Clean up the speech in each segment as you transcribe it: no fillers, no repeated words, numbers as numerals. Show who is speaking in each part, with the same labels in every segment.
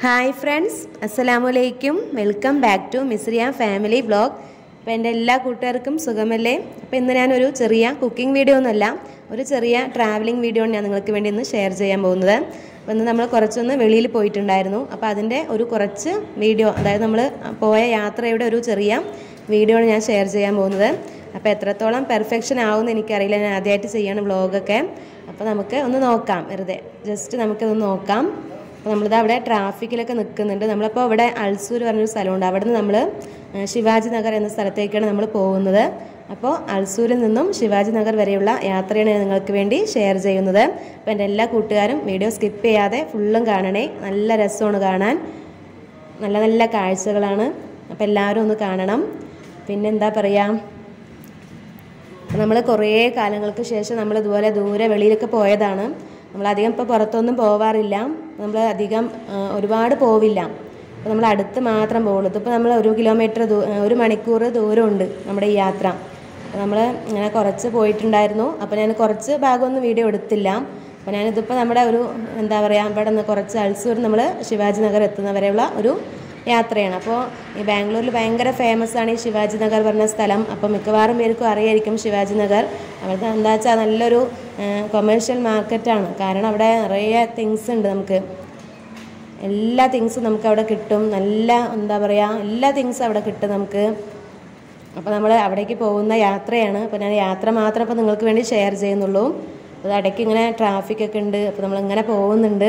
Speaker 1: Hi friends, അസ്സലാമലൈക്കും. Welcome back to Misriya family vlog. അപ്പോൾ എൻ്റെ എല്ലാ കൂട്ടുകാർക്കും സുഖമല്ലേ? അപ്പോൾ ഇന്ന് ഞാനൊരു ചെറിയ കുക്കിംഗ് വീഡിയോ ഒന്നുമല്ല, ഒരു ചെറിയ ട്രാവലിംഗ് വീഡിയോ ആണ് ഞാൻ നിങ്ങൾക്ക് വേണ്ടി ഇന്ന് ഷെയർ ചെയ്യാൻ പോകുന്നത്. അപ്പോൾ ഇന്ന് നമ്മൾ കുറച്ചൊന്ന് വെളിയിൽ പോയിട്ടുണ്ടായിരുന്നു. അപ്പോൾ അതിൻ്റെ ഒരു കുറച്ച് വീഡിയോ, അതായത് നമ്മൾ പോയ യാത്രയുടെ ഒരു ചെറിയ വീഡിയോ ആണ് ഞാൻ ഷെയർ ചെയ്യാൻ പോകുന്നത്. അപ്പോൾ എത്രത്തോളം പെർഫെക്ഷൻ ആവുമെന്ന് എനിക്കറിയില്ല, ഞാൻ ആദ്യമായിട്ട് ചെയ്യാണ് വ്ളോഗൊക്കെ. അപ്പോൾ നമുക്ക് ഒന്ന് നോക്കാം, വെറുതെ ജസ്റ്റ് നമുക്കിതൊന്ന് നോക്കാം. അപ്പോൾ നമ്മളിത് അവിടെ ട്രാഫിക്കിലൊക്കെ നിൽക്കുന്നുണ്ട്. നമ്മളിപ്പോൾ ഇവിടെ ഹൽസൂര് പറഞ്ഞൊരു സ്ഥലമുണ്ട്, അവിടെ നിന്ന് നമ്മൾ ശിവാജിനഗർ എന്ന സ്ഥലത്തേക്കാണ് നമ്മൾ പോകുന്നത്. അപ്പോൾ ഹൽസൂരിൽ നിന്നും ശിവാജിനഗർ വരെയുള്ള യാത്രയാണ് ഞാൻ നിങ്ങൾക്ക് വേണ്ടി ഷെയർ ചെയ്യുന്നത്. അപ്പോൾ എൻ്റെ എല്ലാ കൂട്ടുകാരും വീഡിയോ സ്കിപ്പ് ചെയ്യാതെ ഫുള്ളും കാണണേ, നല്ല രസമാണ് കാണാൻ, നല്ല നല്ല കാഴ്ചകളാണ്. അപ്പോൾ എല്ലാവരും ഒന്ന് കാണണം. പിന്നെ എന്താ പറയുക, നമ്മൾ കുറേ കാലങ്ങൾക്ക് ശേഷം നമ്മൾ ഇതുപോലെ ദൂരെ വെളിയിലൊക്കെ പോയതാണ്. നമ്മളധികം ഇപ്പോൾ പുറത്തൊന്നും പോവാറില്ല, നമ്മൾ അധികം ഒരുപാട് പോവില്ല. അപ്പോൾ നമ്മൾ അടുത്ത് മാത്രം പോകുന്നത്. ഇപ്പോൾ നമ്മൾ 1 കിലോമീറ്റർ 1 മണിക്കൂർ ദൂരമുണ്ട് നമ്മുടെ ഈ യാത്ര. അപ്പോൾ നമ്മൾ ഇങ്ങനെ കുറച്ച് പോയിട്ടുണ്ടായിരുന്നു. അപ്പോൾ ഞാൻ കുറച്ച് ഭാഗമൊന്നും വീഡിയോ എടുത്തില്ല. അപ്പോൾ ഞാനിതിപ്പോൾ നമ്മുടെ ഒരു എന്താ പറയുക, ഇവിടെ നിന്ന് കുറച്ച് ഹൽസൂർ നമ്മൾ ശിവാജിനഗർ എത്തുന്നവരെയുള്ള ഒരു യാത്രയാണ്. അപ്പോൾ ഈ ബാംഗ്ലൂരിൽ ഭയങ്കര ഫേമസ് ആണ് ഈ ശിവാജിനഗർ പറഞ്ഞ സ്ഥലം. അപ്പോൾ മിക്കവാറും പേർക്കും അറിയായിരിക്കും ശിവാജിനഗർ. അവിടുത്തെ എന്താ വെച്ചാൽ നല്ലൊരു കൊമേഴ്ഷ്യൽ മാർക്കറ്റാണ്. കാരണം അവിടെ നിറയെ തിങ്സ് ഉണ്ട്, നമുക്ക് എല്ലാ തിങ്സും നമുക്ക് അവിടെ കിട്ടും. നല്ല എന്താ പറയുക, എല്ലാ തിങ്സും അവിടെ കിട്ടും നമുക്ക്. അപ്പോൾ നമ്മൾ അവിടേക്ക് പോകുന്ന യാത്രയാണ്. അപ്പോൾ ഞാൻ യാത്ര മാത്രം ഇപ്പോൾ നിങ്ങൾക്ക് വേണ്ടി ഷെയർ ചെയ്യുന്നുള്ളൂ. അപ്പോൾ ഇടയ്ക്ക് ഇങ്ങനെ ട്രാഫിക്കൊക്കെ ഉണ്ട്, അപ്പോൾ നമ്മളിങ്ങനെ പോകുന്നുണ്ട്.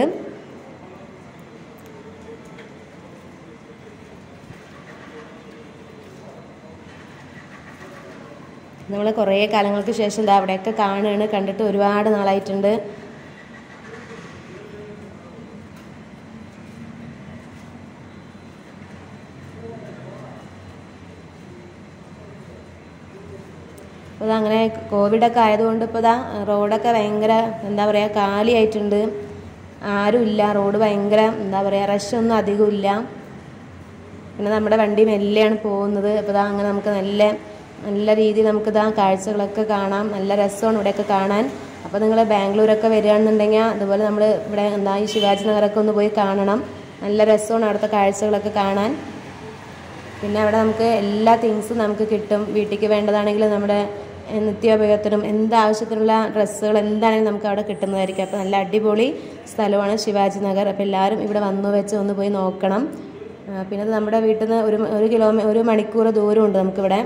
Speaker 1: നമ്മൾ കുറേ കാലങ്ങൾക്ക് ശേഷം ഇതാ അവിടെയൊക്കെ കാണുകയാണ്, കണ്ടിട്ട് ഒരുപാട് നാളായിട്ടുണ്ട്. അപ്പോൾ അങ്ങനെ കോവിഡൊക്കെ ആയതുകൊണ്ട് ഇപ്പോൾ ഇതാ റോഡൊക്കെ ഭയങ്കര എന്താ പറയുക, കാലിയായിട്ടുണ്ട്, ആരുമില്ല. റോഡ് ഭയങ്കര എന്താ പറയുക, റഷൊന്നും അധികമില്ല. പിന്നെ നമ്മുടെ വണ്ടി മെല്ലെയാണ് പോകുന്നത്. അപ്പോൾ ഇതാ അങ്ങനെ നമുക്ക് നല്ല രീതിയിൽ നമുക്കിതാ കാഴ്ചകളൊക്കെ കാണാം. നല്ല രസമാണ് ഇവിടെയൊക്കെ കാണാൻ. അപ്പോൾ നിങ്ങൾ ബാംഗ്ലൂരൊക്കെ വരികയാണെന്നുണ്ടെങ്കിൽ അതുപോലെ നമ്മൾ ഇവിടെ എന്താ ഈ ശിവാജിനഗറൊക്കെ ഒന്ന് പോയി കാണണം. നല്ല രസമാണ് അവിടുത്തെ കാഴ്ചകളൊക്കെ കാണാൻ. പിന്നെ അവിടെ നമുക്ക് എല്ലാ തിങ്സും നമുക്ക് കിട്ടും. വീട്ടിലേക്ക് വേണ്ടതാണെങ്കിലും നമ്മുടെ നിത്യോപയോഗത്തിനും എന്താവശ്യത്തിനുള്ള ഡ്രസ്സുകൾ എന്താണെങ്കിലും നമുക്ക് അവിടെ കിട്ടുന്നതായിരിക്കും. അപ്പോൾ നല്ല അടിപൊളി സ്ഥലമാണ് ശിവാജിനഗർ. അപ്പോൾ എല്ലാവരും ഇവിടെ ഒന്ന് പോയി നോക്കണം. പിന്നെ അത് നമ്മുടെ വീട്ടിൽ നിന്ന് 1 മണിക്കൂർ ദൂരമുണ്ട് നമുക്കിവിടെ.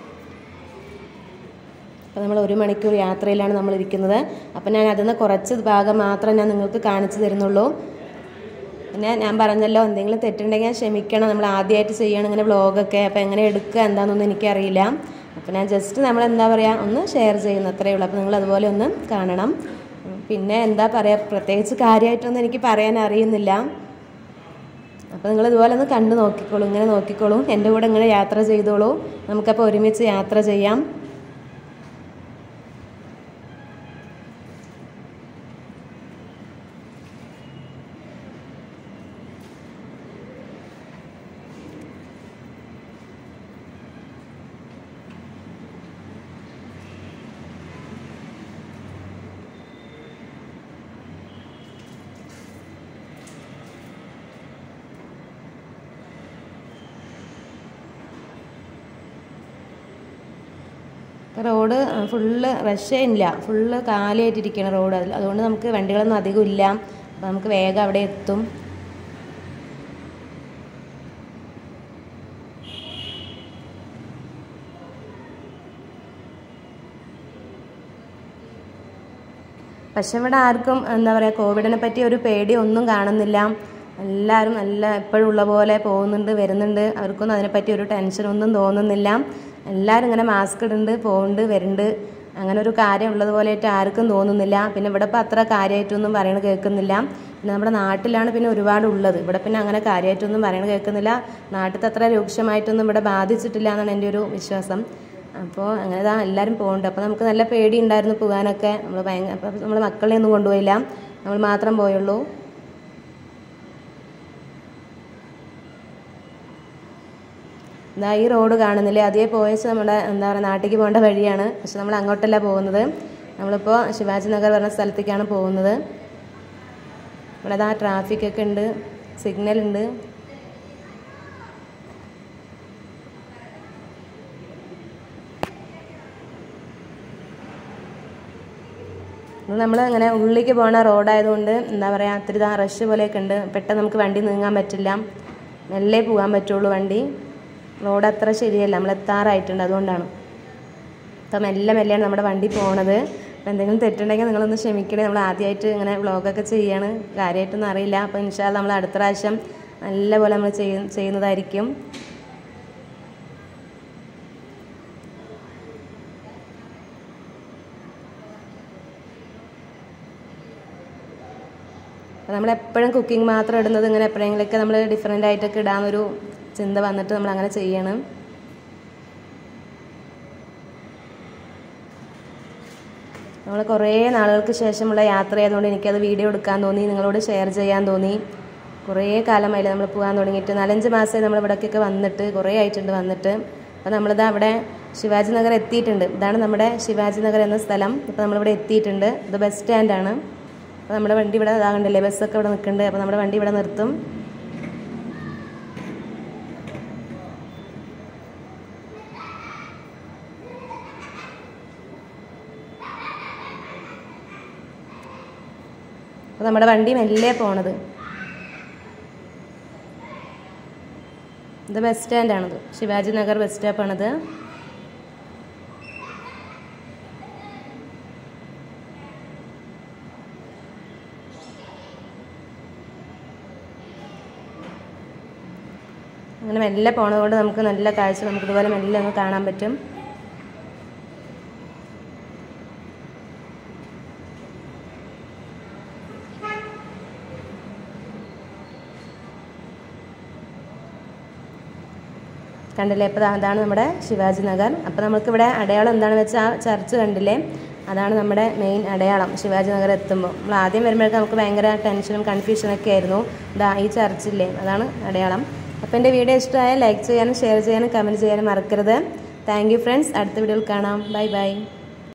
Speaker 1: അപ്പോൾ നമ്മൾ 1 മണിക്കൂർ യാത്രയിലാണ് നമ്മളിരിക്കുന്നത്. അപ്പോൾ ഞാൻ അതിൽ നിന്ന് കുറച്ച് ഭാഗം മാത്രം ഞാൻ നിങ്ങൾക്ക് കാണിച്ചു തരുന്നുള്ളൂ. പിന്നെ ഞാൻ പറഞ്ഞല്ലോ, എന്തെങ്കിലും തെറ്റുണ്ടെങ്കിൽ ക്ഷമിക്കണം, നമ്മൾ ആദ്യമായിട്ട് ചെയ്യണം ഇങ്ങനെ വ്ളോഗൊക്കെ. അപ്പോൾ എങ്ങനെ എടുക്കുക എന്താണെന്നൊന്നും എനിക്കറിയില്ല. അപ്പോൾ ഞാൻ ജസ്റ്റ് നമ്മളെന്താ പറയുക, ഒന്ന് ഷെയർ ചെയ്യുന്നു, അത്രയേ ഉള്ളൂ. അപ്പോൾ നിങ്ങൾ അതുപോലെ ഒന്ന് കാണണം. പിന്നെ എന്താ പറയുക, പ്രത്യേകിച്ച് കാര്യമായിട്ടൊന്നും എനിക്ക് പറയാൻ അറിയുന്നില്ല. അപ്പോൾ നിങ്ങൾ ഇതുപോലെ ഒന്ന് കണ്ടു നോക്കിക്കോളൂ, ഇങ്ങനെ നോക്കിക്കോളൂ, എൻ്റെ കൂടെ ഇങ്ങനെ യാത്ര ചെയ്തോളൂ. നമുക്കപ്പോൾ ഒരുമിച്ച് യാത്ര ചെയ്യാം. റോഡ് ഫുള്ള് റഷേ ഇല്ല, ഫുള്ള് കാലിയായിട്ടിരിക്കുകയാണ് റോഡ്. അതുകൊണ്ട് നമുക്ക് വണ്ടികളൊന്നും അധികം ഇല്ല. അപ്പോൾ നമുക്ക് വേഗം അവിടെ എത്തും. പക്ഷെ ഇവിടെ ആർക്കും എന്താ പറയുക, കോവിഡിനെ പറ്റി ഒരു പേടി ഒന്നും കാണുന്നില്ല. എല്ലാവരും എപ്പോഴും ഉള്ള പോലെ പോകുന്നുണ്ട്, വരുന്നുണ്ട്. അവർക്കൊന്നും അതിനെപ്പറ്റി ഒരു ടെൻഷനൊന്നും തോന്നുന്നില്ല. എല്ലാവരും ഇങ്ങനെ മാസ്ക് ഇടുന്നുണ്ട്, പോകുന്നുണ്ട്, വരുന്നുണ്ട്. അങ്ങനെ ഒരു കാര്യം ഉള്ളതുപോലെയായിട്ട് ആർക്കും തോന്നുന്നില്ല. പിന്നെ ഇവിടെ ഇപ്പോൾ അത്ര കാര്യമായിട്ടൊന്നും പറയണത് കേൾക്കുന്നില്ല. പിന്നെ നമ്മുടെ നാട്ടിലാണ് പിന്നെ ഒരുപാട് ഉള്ളത്. ഇവിടെ പിന്നെ അങ്ങനെ കാര്യമായിട്ടൊന്നും പറയണത് കേൾക്കുന്നില്ല. നാട്ടിലത്തെ അത്ര രൂക്ഷമായിട്ടൊന്നും ഇവിടെ ബാധിച്ചിട്ടില്ല എന്നാണ് എൻ്റെ ഒരു വിശ്വാസം. അപ്പോൾ അങ്ങനെ ഇതാ എല്ലാവരും പോകുന്നുണ്ട്. അപ്പോൾ നമുക്ക് നല്ല പേടി ഉണ്ടായിരുന്നു പോകാനൊക്കെ. അപ്പോൾ നമ്മൾ മക്കളെ ഒന്നും കൊണ്ടുപോയില്ല, നമ്മൾ മാത്രം പോയുള്ളൂ. ഇതാ ഈ റോഡ് കാണുന്നില്ലേ, അതേ പോയച്ച് നമ്മുടെ എന്താ പറയുക നാട്ടിലേക്ക് പോകേണ്ട വഴിയാണ്. പക്ഷെ നമ്മൾ അങ്ങോട്ടല്ല പോകുന്നത്, നമ്മളിപ്പോൾ ശിവാജിനഗർ പറഞ്ഞ സ്ഥലത്തേക്കാണ് പോകുന്നത്. ഇവിടെ ആ ട്രാഫിക്കൊക്കെ ഉണ്ട്. സിഗ്നൽ ഉണ്ട്. നമ്മൾ അങ്ങനെ ഉള്ളിലേക്ക് പോകുന്ന റോഡായതുകൊണ്ട് എന്താ പറയുക, അത്തിരി റഷ് പോലെയൊക്കെ ഉണ്ട്. പെട്ടെന്ന് നമുക്ക് വണ്ടി നീങ്ങാൻ പറ്റില്ല, മെല്ലെ പോകാൻ പറ്റുള്ളൂ. വണ്ടി റോഡ് അത്ര ശരിയല്ല, നമ്മൾ എത്താറായിട്ടുണ്ട്, അതുകൊണ്ടാണ്. അപ്പം മെല്ലെയാണ് നമ്മുടെ വണ്ടി പോണത്. അപ്പം എന്തെങ്കിലും തെറ്റുണ്ടെങ്കിൽ നിങ്ങളൊന്ന് ക്ഷമിക്കണേ. നമ്മൾ ആദ്യമായിട്ട് ഇങ്ങനെ വ്ളോഗൊക്കെ ചെയ്യാണ്, കാര്യമായിട്ടൊന്നും അറിയില്ല. അപ്പോൾ ഇൻഷാ അല്ലാഹ് നമ്മൾ അടുത്ത പ്രാവശ്യം നല്ലപോലെ നമ്മൾ ചെയ്യുന്നതായിരിക്കും. അപ്പോൾ നമ്മളെപ്പോഴും കുക്കിംഗ് മാത്രം ഇടുന്നത് ഇങ്ങനെ എപ്പോഴെങ്കിലൊക്കെ നമ്മൾ ഡിഫറെൻ്റ് ആയിട്ടൊക്കെ ഇടാമെന്നൊരു ചിന്ത വന്നിട്ട് നമ്മളങ്ങനെ ചെയ്യണം. നമ്മൾ കുറേ നാളുകൾക്ക് ശേഷമുള്ള യാത്ര ആയതുകൊണ്ട് എനിക്കത് വീഡിയോ എടുക്കാൻ തോന്നി, നിങ്ങളോട് ഷെയർ ചെയ്യാൻ തോന്നി. കുറേ കാലമായില്ല നമ്മൾ പോകാൻ തുടങ്ങിയിട്ട്, 4-5 മാസമായി നമ്മൾ ഇവിടേക്കൊക്കെ വന്നിട്ട്, കുറേ ആയിട്ടുണ്ട് വന്നിട്ട്. അപ്പോൾ നമ്മളിതാ അവിടെ ശിവാജിനഗർ എത്തിയിട്ടുണ്ട്. ഇതാണ് നമ്മുടെ ശിവാജിനഗർ എന്ന സ്ഥലം. ഇപ്പോൾ നമ്മളിവിടെ എത്തിയിട്ടുണ്ട്. ഇത് ബസ് സ്റ്റാൻഡാണ്. അപ്പോൾ നമ്മുടെ വണ്ടി ഇവിടെ ഇതാകണ്ടല്ലേ, ബസ്സൊക്കെ ഇവിടെ നിൽക്കുന്നുണ്ട്. അപ്പോൾ നമ്മുടെ വണ്ടി ഇവിടെ നിർത്തും. അപ്പോൾ നമ്മുടെ വണ്ടി മെല്ലെ പോണത്. ഇത് ബസ് സ്റ്റാൻഡാണത്, ശിവാജിനഗർ ബസ് സ്റ്റോപ്പാണത്. അങ്ങനെ മെല്ലെ പോണതുകൊണ്ട് നമുക്ക് നല്ല കാഴ്ച നമുക്കിതുപോലെ മെല്ലെ ഒന്ന് കാണാൻ പറ്റും. കണ്ടില്ലേ? ഇപ്പോൾ അതാണ് നമ്മുടെ ശിവാജിനഗർ. അപ്പോൾ നമുക്കിവിടെ അടയാളം എന്താണെന്ന് വെച്ചാൽ ആ ചർച്ച് കണ്ടില്ലേ, അതാണ് നമ്മുടെ മെയിൻ അടയാളം. ശിവാജിനഗർ എത്തുമ്പോൾ നമ്മൾ ആദ്യം വരുമ്പോഴേക്കും നമുക്ക് ഭയങ്കര ടെൻഷനും കൺഫ്യൂഷനൊക്കെ ആയിരുന്നു. ഈ ചർച്ചില്ലേ, അതാണ് അടയാളം. അപ്പോൾ എൻ്റെ വീഡിയോ ഇഷ്ടമായാൽ ലൈക്ക് ചെയ്യാനും ഷെയർ ചെയ്യാനും കമൻറ്റ് ചെയ്യാനും മറക്കരുത്. Thank you friends. അടുത്ത വീഡിയോയിൽ കാണാം. Bye by.